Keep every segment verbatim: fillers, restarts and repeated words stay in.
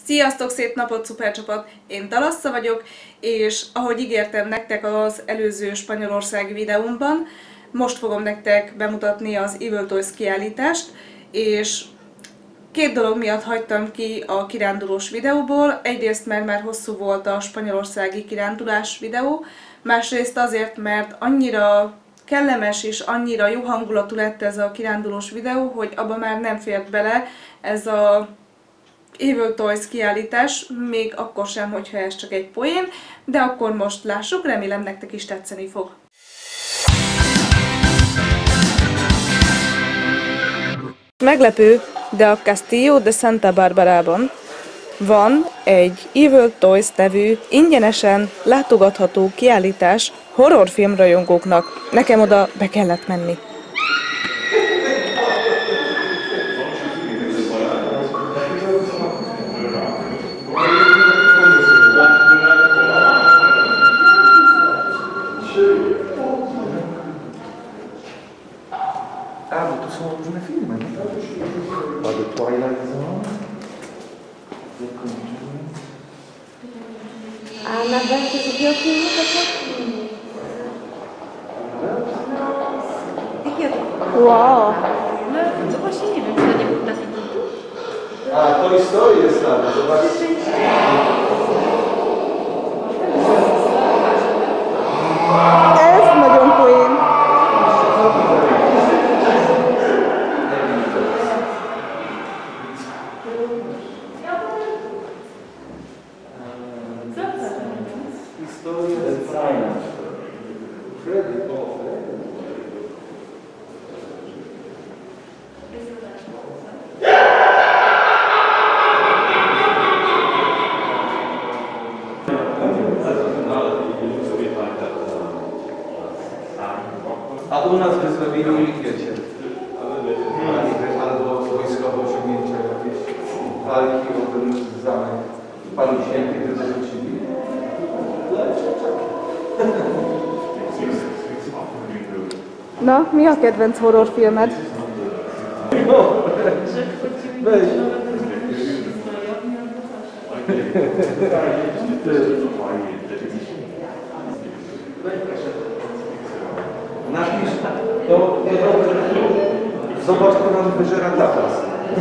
Sziasztok, szép napot, szupercsapat! Én Talassza vagyok, és ahogy ígértem nektek az előző spanyolországi videómban, most fogom nektek bemutatni az Evil Toys kiállítást, és két dolog miatt hagytam ki a kirándulós videóból. Egyrészt, mert már hosszú volt a spanyolországi kirándulás videó, másrészt azért, mert annyira kellemes és annyira jó hangulatú lett ez a kirándulós videó, hogy abba már nem fért bele ez a Evil Toys kiállítás, még akkor sem, hogyha ez csak egy poén, de akkor most lássuk, remélem nektek is tetszeni fog. Meglepő, de a Castillo de Santa Barbarában van egy Evil Toys nevű ingyenesen látogatható kiállítás horrorfilmrajongóknak. Nekem oda be kellett menni. Ah, bo to są różne filmy, no? A The Twilight Zone. A na będzie zrobił film, to co? Jakie to? Wow! No, to właśnie nie wiem, czy to nie był taki tytuł. A, Toy Story jest tam, zobaczcie. Ez nagyon poén! Historia del Fajna. Freddy, o, Freddy. A u nas by zrobili, wiecie, albo wojskowe osiągnięcia, jakieś walki o ten zamek. Panu Święty by zarzucili. Na, mi a kedvenc horrorfilmed? No, weź. Napisz, to, to zobacz, kto nam wyżera tapas.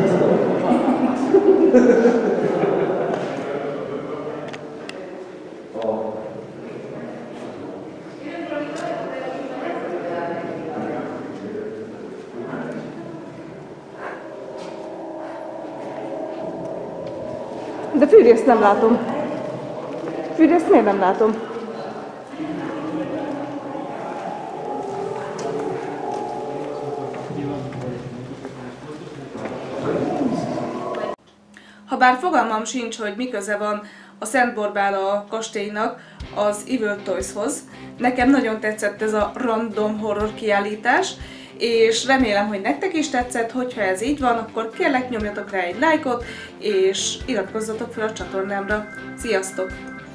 O. De fűrészt nem látom. Fűrészt miért nem látom? Habár fogalmam sincs, hogy mi köze van a Szent Borbála kastélynak az Evil Toyshoz, nekem nagyon tetszett ez a random horror kiállítás, és remélem, hogy nektek is tetszett. Hogyha ez így van, akkor kérlek nyomjatok rá egy lájkot, és iratkozzatok fel a csatornámra. Sziasztok!